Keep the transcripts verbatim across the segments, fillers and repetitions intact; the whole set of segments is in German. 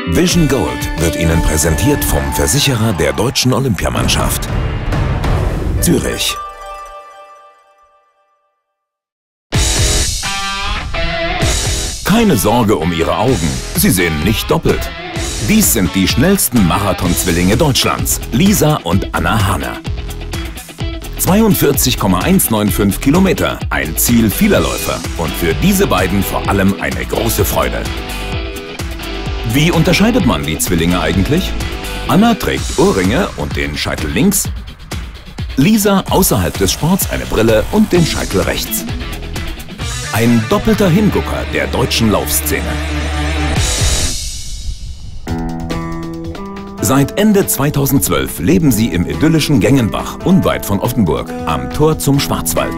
Vision Gold wird Ihnen präsentiert vom Versicherer der deutschen Olympiamannschaft. Zürich. Keine Sorge um Ihre Augen, Sie sehen nicht doppelt. Dies sind die schnellsten Marathonzwillinge Deutschlands, Lisa und Anna Hahner. zweiundvierzig Komma hundertfünfundneunzig Kilometer, ein Ziel vieler Läufer und für diese beiden vor allem eine große Freude. Wie unterscheidet man die Zwillinge eigentlich? Anna trägt Ohrringe und den Scheitel links, Lisa außerhalb des Sports eine Brille und den Scheitel rechts. Ein doppelter Hingucker der deutschen Laufszene. Seit Ende zweitausendzwölf leben sie im idyllischen Gengenbach, unweit von Offenburg, am Tor zum Schwarzwald.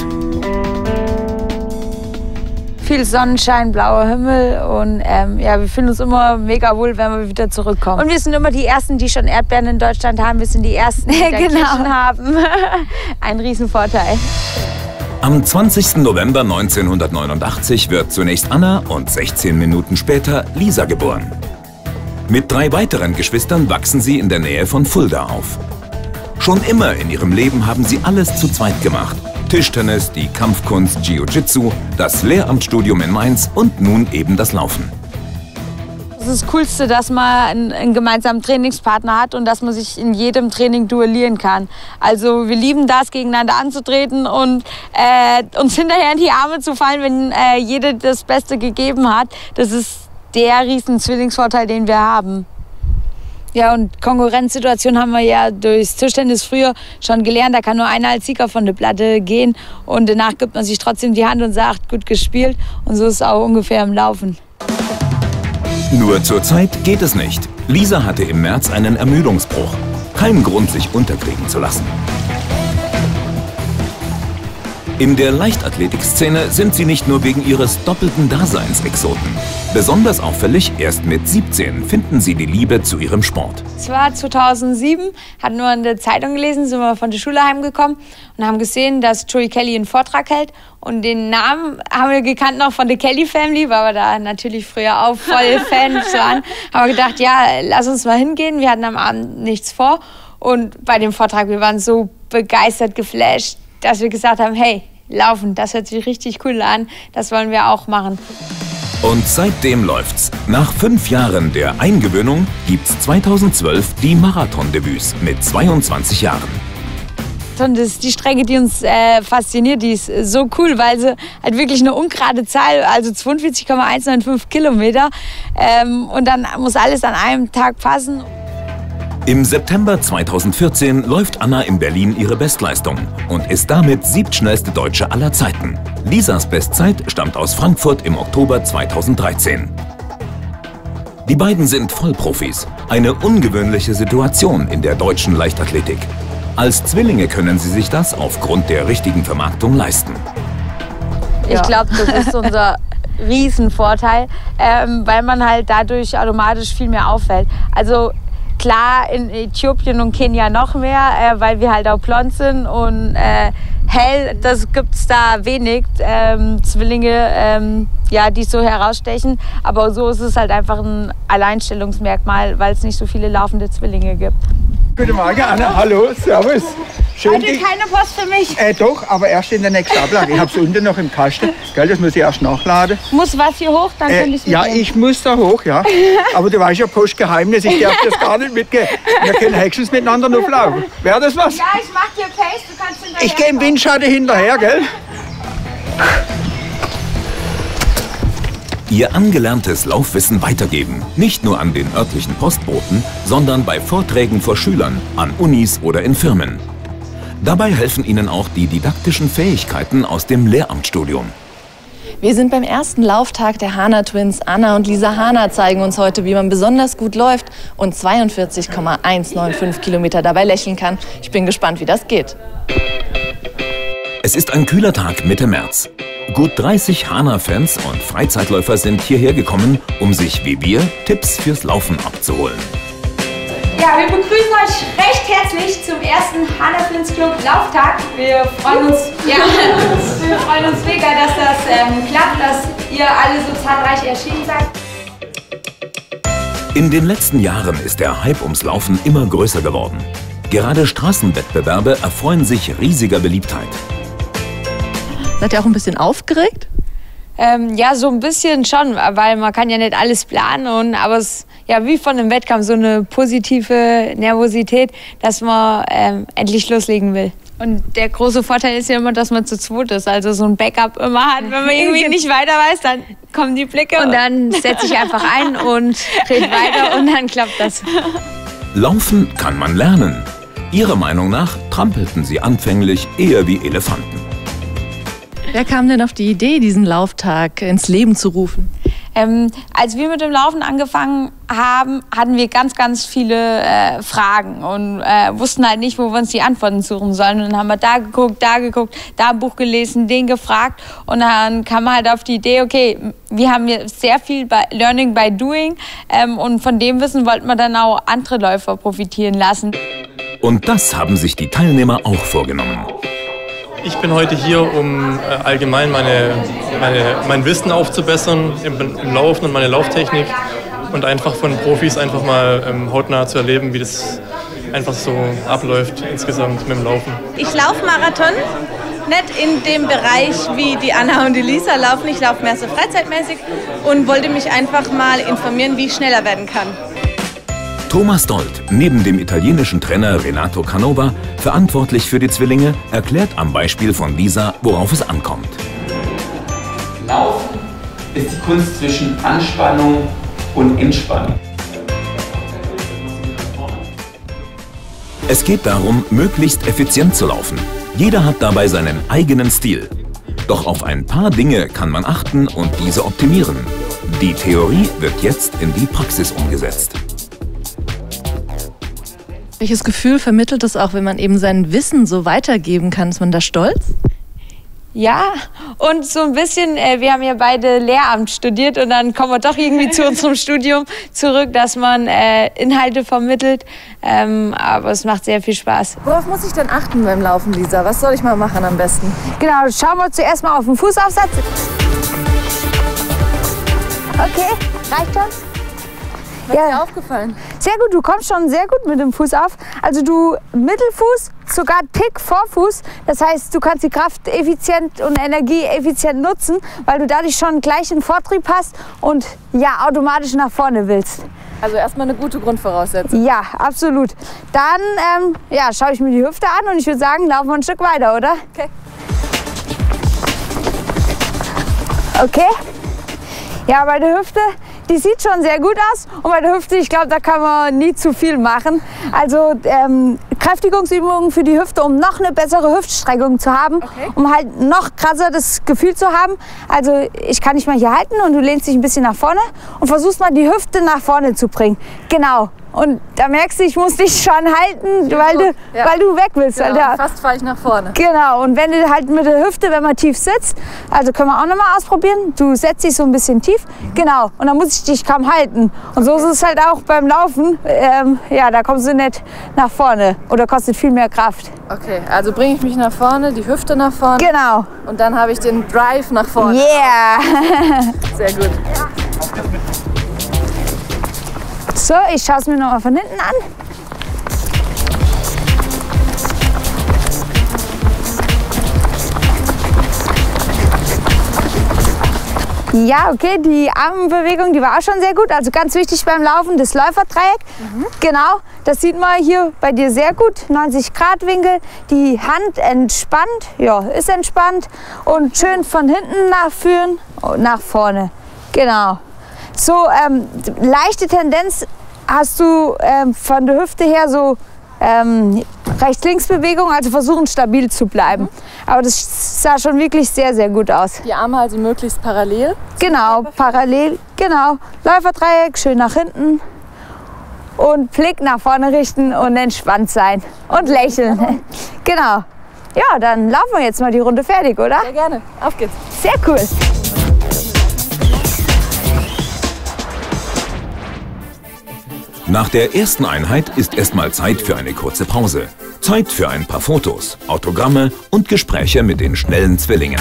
Viel Sonnenschein, blauer Himmel und ähm, ja, wir fühlen uns immer mega wohl, wenn wir wieder zurückkommen. Und wir sind immer die Ersten, die schon Erdbeeren in Deutschland haben. Wir sind die Ersten, die genau. Kirschen haben. Ein Riesenvorteil. Am zwanzigsten November neunzehnhundertneunundachtzig wird zunächst Anna und sechzehn Minuten später Lisa geboren. Mit drei weiteren Geschwistern wachsen sie in der Nähe von Fulda auf. Schon immer in ihrem Leben haben sie alles zu zweit gemacht. Tischtennis, die Kampfkunst, Jiu-Jitsu, das Lehramtsstudium in Mainz und nun eben das Laufen. Das ist das Coolste, dass man einen, einen gemeinsamen Trainingspartner hat und dass man sich in jedem Training duellieren kann. Also wir lieben das, gegeneinander anzutreten und äh, uns hinterher in die Arme zu fallen, wenn äh, jeder das Beste gegeben hat. Das ist der riesen Zwillingsvorteil, den wir haben. Ja, und Konkurrenzsituation haben wir ja durchs Tischtennis früher schon gelernt. Da kann nur einer als Sieger von der Platte gehen und danach gibt man sich trotzdem die Hand und sagt, gut gespielt. Und so ist es auch ungefähr im Laufen. Nur zur Zeit geht es nicht. Lisa hatte im März einen Ermüdungsbruch. Kein Grund, sich unterkriegen zu lassen. In der Leichtathletikszene sind sie nicht nur wegen ihres doppelten Daseins Exoten. Besonders auffällig, erst mit siebzehn finden sie die Liebe zu ihrem Sport. Es war zweitausendsieben, hatten nur in der Zeitung gelesen, sind wir von der Schule heimgekommen und haben gesehen, dass Joey Kelly einen Vortrag hält. Und den Namen haben wir gekannt noch von der Kelly Family, weil wir da natürlich früher auch voll Fans waren. Haben wir gedacht, ja, lass uns mal hingehen. Wir hatten am Abend nichts vor. Und bei dem Vortrag, wir waren so begeistert, geflasht, dass wir gesagt haben, hey, Laufen, das hört sich richtig cool an, das wollen wir auch machen. Und seitdem läuft's. Nach fünf Jahren der Eingewöhnung gibt's zweitausendzwölf die Marathondebüts mit zweiundzwanzig Jahren. Und das ist die Strecke, die uns äh, fasziniert, die ist so cool, weil sie halt wirklich eine ungerade Zahl, also zweiundvierzig Komma hundertfünfundneunzig Kilometer ähm, und dann muss alles an einem Tag passen. Im September zweitausendvierzehn läuft Anna in Berlin ihre Bestleistung und ist damit siebtschnellste Deutsche aller Zeiten. Lisas Bestzeit stammt aus Frankfurt im Oktober zweitausenddreizehn. Die beiden sind Vollprofis. Eine ungewöhnliche Situation in der deutschen Leichtathletik. Als Zwillinge können sie sich das aufgrund der richtigen Vermarktung leisten. Ich glaube, das ist unser Riesenvorteil, ähm, weil man halt dadurch automatisch viel mehr auffällt. Also klar, in Äthiopien und Kenia noch mehr, äh, weil wir halt auch blond sind und äh, hell, das gibt es da wenig. Ähm, Zwillinge, ähm, ja, die so herausstechen. Aber so ist es halt einfach ein Alleinstellungsmerkmal, weil es nicht so viele laufende Zwillinge gibt. Guten Morgen, Anna. Hallo, servus. Schön, Heute keine Post für mich. Äh, doch, aber erst in der nächsten Ablage. Ich habe es unten noch im Kasten. Gell, das muss ich erst nachladen. Muss was hier hoch, dann äh, kann ich Ja, ich muss da hoch, ja. Aber du weißt ja, Postgeheimnis, ich darf das gar nicht mitgehen. Wir können höchstens miteinander auflaufen. Wäre das was? Ja, ich mach dir Pace, du kannst hinterher. Ich gehe im Windschatten hinterher, gell? Ihr angelerntes Laufwissen weitergeben. Nicht nur an den örtlichen Postboten, sondern bei Vorträgen vor Schülern, an Unis oder in Firmen. Dabei helfen ihnen auch die didaktischen Fähigkeiten aus dem Lehramtsstudium. Wir sind beim ersten Lauftag der Hahner Twins. Anna und Lisa Hahner zeigen uns heute, wie man besonders gut läuft und zweiundvierzig Komma hundertfünfundneunzig Kilometer dabei lächeln kann. Ich bin gespannt, wie das geht. Es ist ein kühler Tag Mitte März. Gut dreißig Hahner-Fans und Freizeitläufer sind hierher gekommen, um sich wie wir Tipps fürs Laufen abzuholen. Ja, wir begrüßen euch recht herzlich zum ersten Hahner Twins Club Lauftag. Wir freuen uns, ja, wir freuen uns mega, dass das ähm, klappt, dass ihr alle so zahlreich erschienen seid. In den letzten Jahren ist der Hype ums Laufen immer größer geworden. Gerade Straßenwettbewerbe erfreuen sich riesiger Beliebtheit. Seid ihr auch ein bisschen aufgeregt? Ähm, ja, so ein bisschen schon, weil man kann ja nicht alles planen. Und, aber es ja wie von einem Wettkampf so eine positive Nervosität, dass man ähm, endlich loslegen will. Und der große Vorteil ist ja immer, dass man zu zweit ist, also so ein Backup immer hat. Wenn man irgendwie nicht weiter weiß, dann kommen die Blicke und dann setze ich einfach ein und rede weiter und dann klappt das. Laufen kann man lernen. Ihrer Meinung nach trampelten sie anfänglich eher wie Elefanten. Wer kam denn auf die Idee, diesen Lauftag ins Leben zu rufen? Ähm, als wir mit dem Laufen angefangen haben, hatten wir ganz, ganz viele äh, Fragen und äh, wussten halt nicht, wo wir uns die Antworten suchen sollen. Und dann haben wir da geguckt, da geguckt, da ein Buch gelesen, den gefragt. Und dann kam man halt auf die Idee, okay, wir haben hier sehr viel bei Learning by Doing ähm, und von dem Wissen wollten wir dann auch andere Läufer profitieren lassen. Und das haben sich die Teilnehmer auch vorgenommen. Ich bin heute hier, um äh, allgemein meine, meine, mein Wissen aufzubessern im, im Laufen und meine Lauftechnik und einfach von Profis einfach mal ähm, hautnah zu erleben, wie das einfach so abläuft insgesamt mit dem Laufen. Ich laufe Marathon, nicht in dem Bereich, wie die Anna und die Lisa laufen. Ich laufe mehr so freizeitmäßig und wollte mich einfach mal informieren, wie ich schneller werden kann. Thomas Dold, neben dem italienischen Trainer Renato Canova, verantwortlich für die Zwillinge, erklärt am Beispiel von Lisa, worauf es ankommt. Laufen ist die Kunst zwischen Anspannung und Entspannung. Es geht darum, möglichst effizient zu laufen. Jeder hat dabei seinen eigenen Stil. Doch auf ein paar Dinge kann man achten und diese optimieren. Die Theorie wird jetzt in die Praxis umgesetzt. Welches Gefühl vermittelt es auch, wenn man eben sein Wissen so weitergeben kann? Ist man da stolz? Ja, und so ein bisschen, äh, wir haben ja beide Lehramt studiert und dann kommen wir doch irgendwie zu unserem Studium zurück, dass man äh, Inhalte vermittelt, ähm, aber es macht sehr viel Spaß. Worauf muss ich denn achten beim Laufen, Lisa? Was soll ich mal machen am besten? Genau, schauen wir zuerst mal auf den Fußaufsatz. Okay, reicht schon? Was ist dir aufgefallen? Sehr gut, du kommst schon sehr gut mit dem Fuß auf. Also du Mittelfuß, sogar Tick Vorfuß. Das heißt, du kannst die Kraft effizient und Energie effizient nutzen, weil du dadurch schon gleich einen Vortrieb hast und ja, automatisch nach vorne willst. Also erstmal eine gute Grundvoraussetzung. Ja, absolut. Dann ähm, ja, schaue ich mir die Hüfte an und ich würde sagen, laufen wir ein Stück weiter, oder? Okay. Okay. Ja, bei der Hüfte, die sieht schon sehr gut aus und bei der Hüfte, ich glaube, da kann man nie zu viel machen. Also ähm, Kräftigungsübungen für die Hüfte, um noch eine bessere Hüftstreckung zu haben, okay. Um halt noch krasser das Gefühl zu haben. Also ich kann dich mal hier halten und du lehnst dich ein bisschen nach vorne und versuchst mal die Hüfte nach vorne zu bringen. Genau. Und da merkst du, ich muss dich schon halten, weil du, ja. weil du weg willst. Genau, Alter. Fast falle ich nach vorne. Genau, und wenn du halt mit der Hüfte, wenn man tief sitzt, also können wir auch nochmal ausprobieren, du setzt dich so ein bisschen tief, genau, und dann muss ich dich kaum halten. Und so ist es halt auch beim Laufen, ähm, ja, da kommst du nicht nach vorne oder kostet viel mehr Kraft. Okay, also bringe ich mich nach vorne, die Hüfte nach vorne. Genau. Und dann habe ich den Drive nach vorne. Yeah! Sehr gut. So, ich schaue es mir noch mal von hinten an. Ja, okay, die Armbewegung, die war auch schon sehr gut. Also ganz wichtig beim Laufen, das Läuferdreieck. Mhm. Genau, das sieht man hier bei dir sehr gut. neunzig Grad Winkel, die Hand entspannt, ja, ist entspannt. Und schön von hinten nachführen und nach vorne. Genau. So, ähm, leichte Tendenz hast du ähm, von der Hüfte her so ähm, Rechts-Links-Bewegung, also versuchen stabil zu bleiben. Mhm. Aber das sah schon wirklich sehr, sehr gut aus. Die Arme also möglichst parallel? Genau, parallel, genau. Läuferdreieck, schön nach hinten und Blick nach vorne richten und entspannt sein und lächeln. Genau. Ja, dann laufen wir jetzt mal die Runde fertig, oder? Sehr gerne. Auf geht's. Sehr cool. Nach der ersten Einheit ist erstmal Zeit für eine kurze Pause. Zeit für ein paar Fotos, Autogramme und Gespräche mit den schnellen Zwillingen.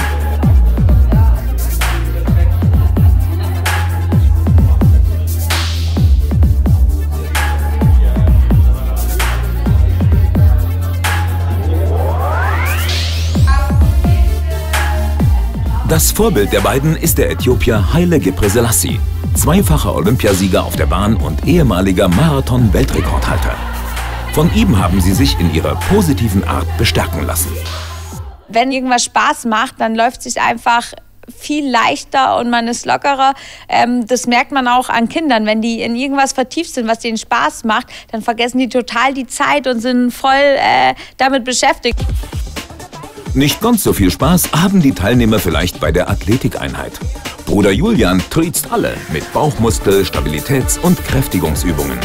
Das Vorbild der beiden ist der Äthiopier Haile Gebrselassie, zweifacher Olympiasieger auf der Bahn und ehemaliger Marathon-Weltrekordhalter. Von ihm haben sie sich in ihrer positiven Art bestärken lassen. Wenn irgendwas Spaß macht, dann läuft es sich einfach viel leichter und man ist lockerer. Ähm, das merkt man auch an Kindern. Wenn die in irgendwas vertieft sind, was denen Spaß macht, dann vergessen die total die Zeit und sind voll äh, damit beschäftigt. Nicht ganz so viel Spaß haben die Teilnehmer vielleicht bei der Athletikeinheit. Bruder Julian triezt alle mit Bauchmuskel-, Stabilitäts- und Kräftigungsübungen.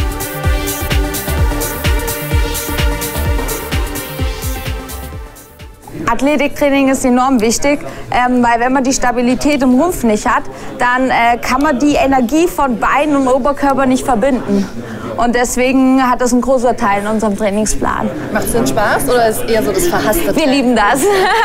Athletiktraining ist enorm wichtig, ähm, weil wenn man die Stabilität im Rumpf nicht hat, dann äh, kann man die Energie von Beinen und Oberkörper nicht verbinden. Und deswegen hat das einen großen Teil in unserem Trainingsplan. Macht es denn Spaß oder ist eher so das verhasste? Wir lieben das.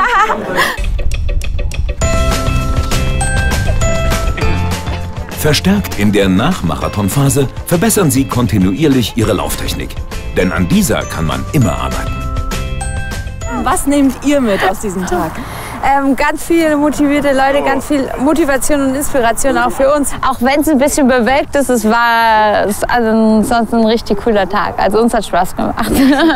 Verstärkt in der Nachmarathonphase verbessern sie kontinuierlich ihre Lauftechnik. Denn an dieser kann man immer arbeiten. Was nehmt ihr mit aus diesem Tag? Ähm, ganz viele motivierte Leute, ganz viel Motivation und Inspiration auch für uns. Auch wenn es ein bisschen bewölkt ist, es war es also sonst ein richtig cooler Tag. Also uns hat Spaß gemacht.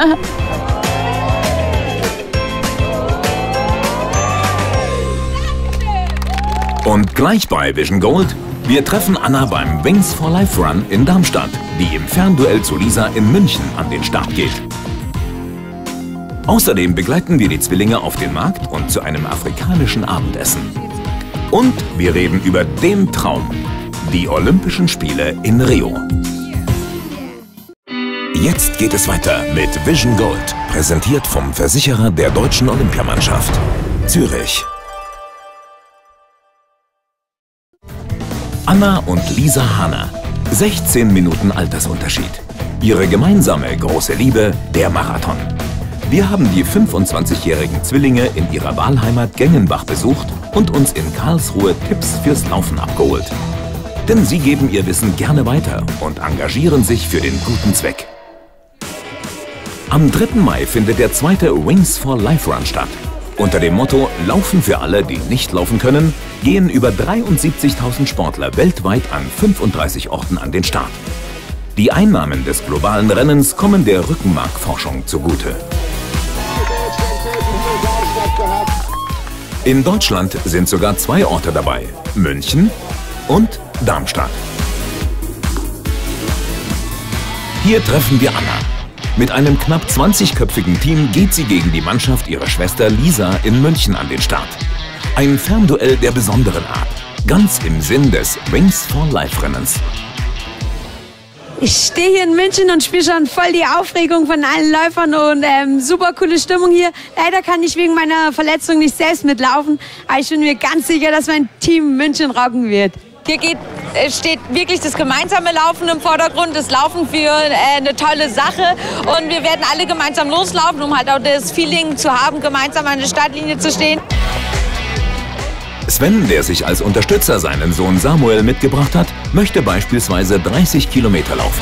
Und gleich bei Vision Gold, wir treffen Anna beim Wings for Life Run in Darmstadt, die im Fernduell zu Lisa in München an den Start geht. Außerdem begleiten wir die Zwillinge auf den Markt und zu einem afrikanischen Abendessen. Und wir reden über den Traum, die Olympischen Spiele in Rio. Jetzt geht es weiter mit Vision Gold, präsentiert vom Versicherer der deutschen Olympiamannschaft, Zürich. Anna und Lisa Hanna, sechzehn Minuten Altersunterschied. Ihre gemeinsame große Liebe, der Marathon. Wir haben die fünfundzwanzigjährigen Zwillinge in ihrer Wahlheimat Gengenbach besucht und uns in Karlsruhe Tipps fürs Laufen abgeholt. Denn sie geben ihr Wissen gerne weiter und engagieren sich für den guten Zweck. Am dritten Mai findet der zweite Wings for Life Run statt. Unter dem Motto Laufen für alle, die nicht laufen können, gehen über dreiundsiebzigtausend Sportler weltweit an fünfunddreißig Orten an den Start. Die Einnahmen des globalen Rennens kommen der Rückenmarkforschung zugute. In Deutschland sind sogar zwei Orte dabei, München und Darmstadt. Hier treffen wir Anna. Mit einem knapp zwanzigköpfigen Team geht sie gegen die Mannschaft ihrer Schwester Lisa in München an den Start. Ein Fernduell der besonderen Art, ganz im Sinn des Wings for Life Rennens. Ich stehe hier in München und spüre schon voll die Aufregung von allen Läufern und ähm, super coole Stimmung hier. Leider kann ich wegen meiner Verletzung nicht selbst mitlaufen, aber ich bin mir ganz sicher, dass mein Team München rocken wird. Hier geht, steht wirklich das gemeinsame Laufen im Vordergrund, das Laufen für äh, eine tolle Sache und wir werden alle gemeinsam loslaufen, um halt auch das Feeling zu haben, gemeinsam an der Startlinie zu stehen. Sven, der sich als Unterstützer seinen Sohn Samuel mitgebracht hat, möchte beispielsweise dreißig Kilometer laufen.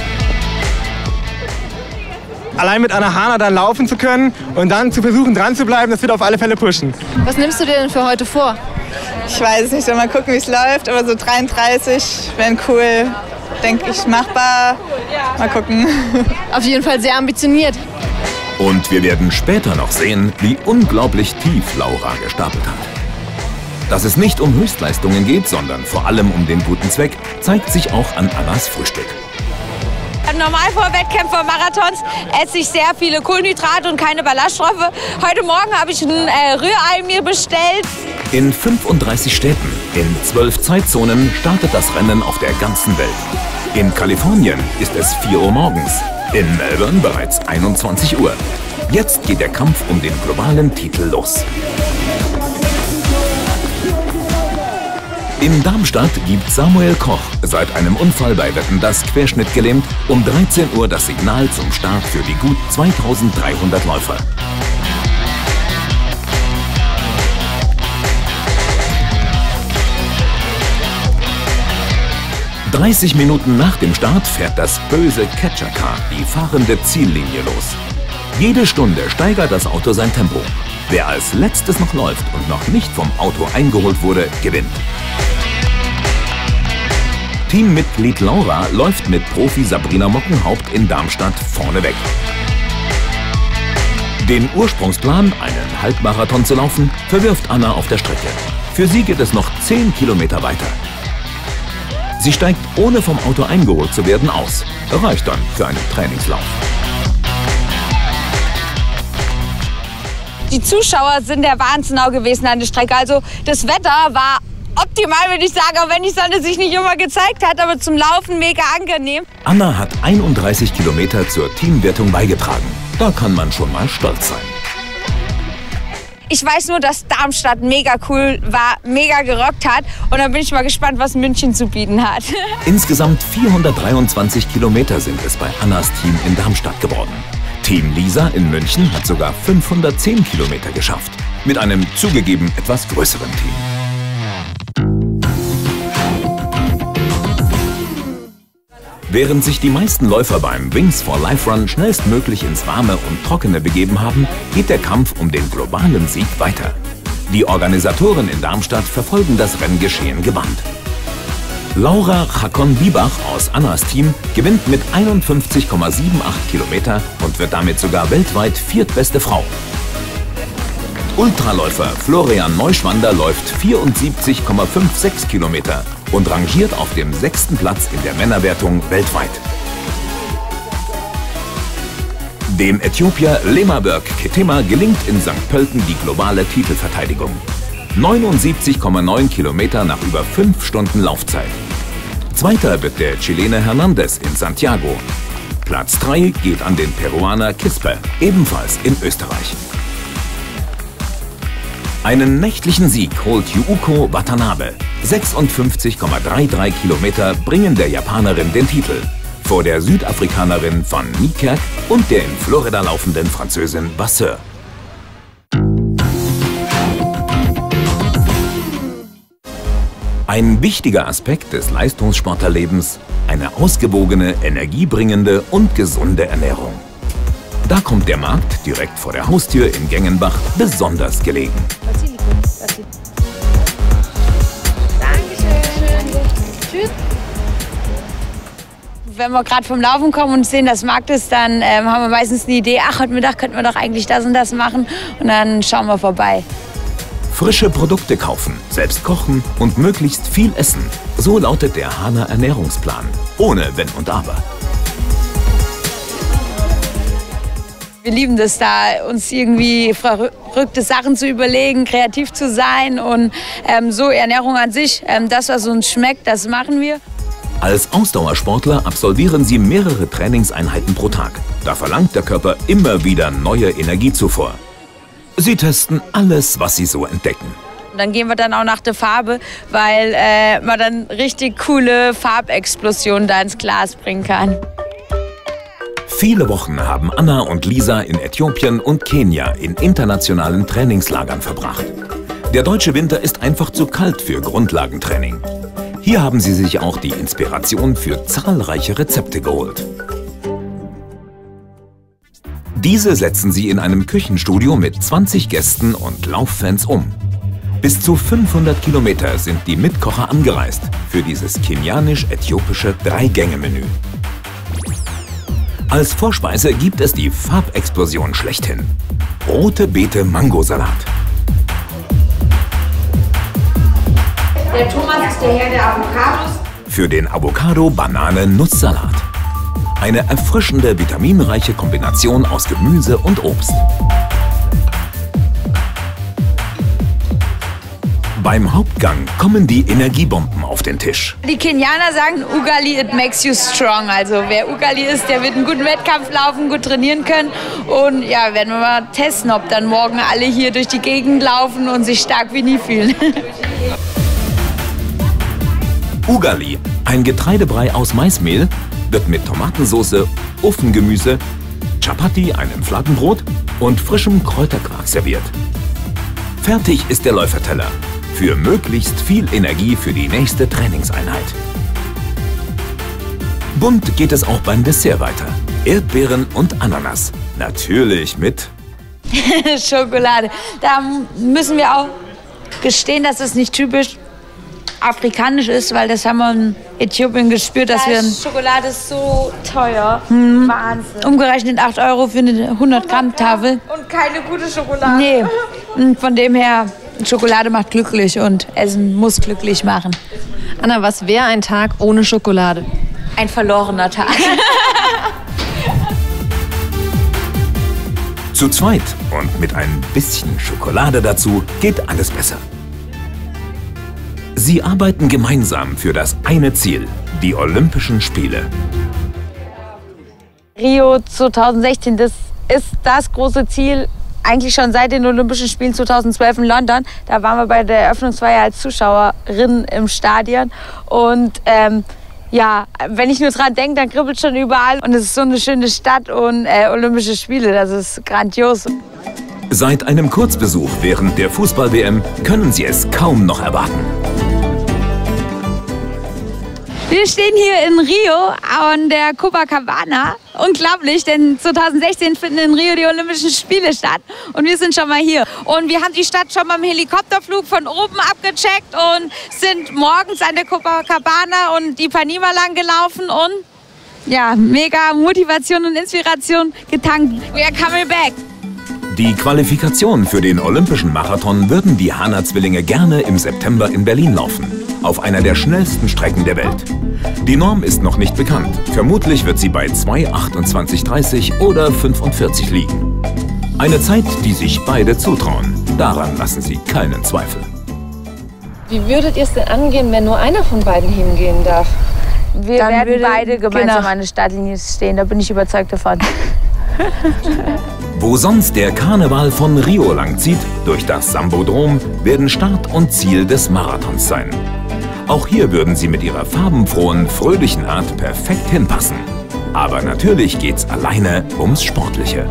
Allein mit Anna Hanna dann laufen zu können und dann zu versuchen dran zu bleiben, das wird auf alle Fälle pushen. Was nimmst du dir denn für heute vor? Ich weiß es nicht, mal gucken, wie es läuft, aber so dreiunddreißig wären cool, denke ich, machbar. Mal gucken. Auf jeden Fall sehr ambitioniert. Und wir werden später noch sehen, wie unglaublich tief Laura gestapelt hat. Dass es nicht um Höchstleistungen geht, sondern vor allem um den guten Zweck, zeigt sich auch an Annas Frühstück. Normal vor Wettkämpfen, Marathons esse ich sehr viele Kohlenhydrate und keine Ballaststoffe. Heute Morgen habe ich ein äh, Rührei mir bestellt. In fünfunddreißig Städten, in zwölf Zeitzonen startet das Rennen auf der ganzen Welt. In Kalifornien ist es vier Uhr morgens, in Melbourne bereits einundzwanzig Uhr. Jetzt geht der Kampf um den globalen Titel los. In Darmstadt gibt Samuel Koch seit einem Unfall bei Wetten, das querschnittgelähmt, um dreizehn Uhr das Signal zum Start für die gut zweitausenddreihundert Läufer. dreißig Minuten nach dem Start fährt das böse Catcher-Car die fahrende Ziellinie los. Jede Stunde steigert das Auto sein Tempo. Wer als letztes noch läuft und noch nicht vom Auto eingeholt wurde, gewinnt. Teammitglied Laura läuft mit Profi Sabrina Mockenhaupt in Darmstadt vorneweg. Den Ursprungsplan, einen Halbmarathon zu laufen, verwirft Anna auf der Strecke. Für sie geht es noch zehn Kilometer weiter. Sie steigt, ohne vom Auto eingeholt zu werden, aus. Reicht dann für einen Trainingslauf. Die Zuschauer sind der Wahnsinn auch gewesen an der Strecke. Also das Wetter war optimal, würde ich sagen, auch wenn die Sonne sich nicht immer gezeigt hat, aber zum Laufen mega angenehm. Anna hat einunddreißig Kilometer zur Teamwertung beigetragen. Da kann man schon mal stolz sein. Ich weiß nur, dass Darmstadt mega cool war, mega gerockt hat. Und dann bin ich mal gespannt, was München zu bieten hat. Insgesamt vierhundertdreiundzwanzig Kilometer sind es bei Annas Team in Darmstadt geworden. Team Lisa in München hat sogar fünfhundertzehn Kilometer geschafft. Mit einem zugegeben etwas größeren Team. Während sich die meisten Läufer beim Wings for Life Run schnellstmöglich ins Warme und Trockene begeben haben, geht der Kampf um den globalen Sieg weiter. Die Organisatoren in Darmstadt verfolgen das Renngeschehen gebannt. Laura Chacon-Bibach aus Annas Team gewinnt mit einundfünfzig Komma achtundsiebzig Kilometer und wird damit sogar weltweit viertbeste Frau. Ultraläufer Florian Neuschwander läuft vierundsiebzig Komma sechsundfünfzig Kilometer und rangiert auf dem sechsten Platz in der Männerwertung weltweit. Dem Äthiopier Lemabörk Ketema gelingt in Sankt Pölten die globale Titelverteidigung. neunundsiebzig Komma neun Kilometer nach über fünf Stunden Laufzeit. Zweiter wird der Chilene Hernandez in Santiago. Platz drei geht an den Peruaner Quispe, ebenfalls in Österreich. Einen nächtlichen Sieg holt Yuuko Watanabe. sechsundfünfzig Komma dreiunddreißig Kilometer bringen der Japanerin den Titel. Vor der Südafrikanerin Van Niekerk und der in Florida laufenden Französin Vasseur. Ein wichtiger Aspekt des Leistungssportlerlebens: eine ausgewogene, energiebringende und gesunde Ernährung. Da kommt der Markt direkt vor der Haustür in Gengenbach besonders gelegen. Wenn wir gerade vom Laufen kommen und sehen, dass Markt ist, dann ähm, haben wir meistens eine Idee, ach, heute Mittag könnten wir doch eigentlich das und das machen, und dann schauen wir vorbei. Frische Produkte kaufen, selbst kochen und möglichst viel essen. So lautet der Hahner Ernährungsplan. Ohne Wenn und Aber. Wir lieben das da, uns irgendwie verrückte Sachen zu überlegen, kreativ zu sein, und ähm, so Ernährung an sich, ähm, das, was uns schmeckt, das machen wir. Als Ausdauersportler absolvieren sie mehrere Trainingseinheiten pro Tag. Da verlangt der Körper immer wieder neue Energiezufuhr. Sie testen alles, was sie so entdecken. Und dann gehen wir dann auch nach der Farbe, weil äh, man dann richtig coole Farbexplosionen da ins Glas bringen kann. Viele Wochen haben Anna und Lisa in Äthiopien und Kenia in internationalen Trainingslagern verbracht. Der deutsche Winter ist einfach zu kalt für Grundlagentraining. Hier haben sie sich auch die Inspiration für zahlreiche Rezepte geholt. Diese setzen sie in einem Küchenstudio mit zwanzig Gästen und Lauffans um. Bis zu fünfhundert Kilometer sind die Mitkocher angereist für dieses kenianisch-äthiopische Drei-Gänge-Menü. Als Vorspeise gibt es die Farbexplosion schlechthin: rote Beete-Mangosalat. Der Thomas ist der Herr der Avocados. Für den Avocado-Banane-Nusssalat. Eine erfrischende, vitaminreiche Kombination aus Gemüse und Obst. Beim Hauptgang kommen die Energiebomben auf den Tisch. Die Kenianer sagen, Ugali, it makes you strong. Also wer Ugali isst, der wird einen guten Wettkampf laufen, gut trainieren können. Und ja, werden wir mal testen, ob dann morgen alle hier durch die Gegend laufen und sich stark wie nie fühlen. Ugali, ein Getreidebrei aus Maismehl, wird mit Tomatensauce, Ofengemüse, Chapati, einem Fladenbrot und frischem Kräuterquark serviert. Fertig ist der Läuferteller. Für möglichst viel Energie für die nächste Trainingseinheit. Bunt geht es auch beim Dessert weiter. Erdbeeren und Ananas. Natürlich mit Schokolade. Da müssen wir auch gestehen, dass es nicht typisch afrikanisch ist, weil das haben wir in Äthiopien gespürt, dass wir... Schokolade ist so teuer. Hm, Wahnsinn. umgerechnet acht Euro für eine hundert Gramm Tafel. Und keine gute Schokolade. Nee, und von dem her, Schokolade macht glücklich und Essen muss glücklich machen. Anna, was wäre ein Tag ohne Schokolade? Ein verlorener Tag. Zu zweit und mit ein bisschen Schokolade dazu geht alles besser. Sie arbeiten gemeinsam für das eine Ziel, die Olympischen Spiele. Rio zweitausendsechzehn, das ist das große Ziel, eigentlich schon seit den Olympischen Spielen zweitausendzwölf in London. Da waren wir bei der Eröffnungsfeier als Zuschauerin im Stadion. Und ähm, ja, wenn ich nur dran denke, dann kribbelt schon überall. Und es ist so eine schöne Stadt und äh, Olympische Spiele, das ist grandios. Seit einem Kurzbesuch während der Fußball-W M können sie es kaum noch erwarten. Wir stehen hier in Rio an der Copacabana. Unglaublich, denn zweitausendsechzehn finden in Rio die Olympischen Spiele statt. Und wir sind schon mal hier. Und wir haben die Stadt schon beim Helikopterflug von oben abgecheckt und sind morgens an der Copacabana und Ipanema lang gelaufen und ja, mega Motivation und Inspiration getankt. We are coming back. Die Qualifikation für den Olympischen Marathon würden die Hana-Zwillinge gerne im September in Berlin laufen. Auf einer der schnellsten Strecken der Welt. Die Norm ist noch nicht bekannt. Vermutlich wird sie bei zwei achtundzwanzig dreißig oder fünfundvierzig liegen. Eine Zeit, die sich beide zutrauen. Daran lassen sie keinen Zweifel. Wie würdet ihr es denn angehen, wenn nur einer von beiden hingehen darf? Wir Dann werden würde- beide gemeinsam genau. an der Startlinie stehen, da bin ich überzeugt davon. Wo sonst der Karneval von Rio langzieht, durch das Sambodrom, werden Start und Ziel des Marathons sein. Auch hier würden sie mit ihrer farbenfrohen, fröhlichen Art perfekt hinpassen. Aber natürlich geht's alleine ums Sportliche.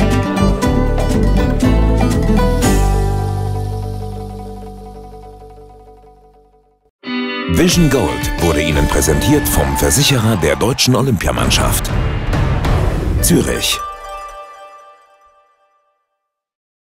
Vision Gold wurde Ihnen präsentiert vom Versicherer der deutschen Olympiamannschaft. Zürich.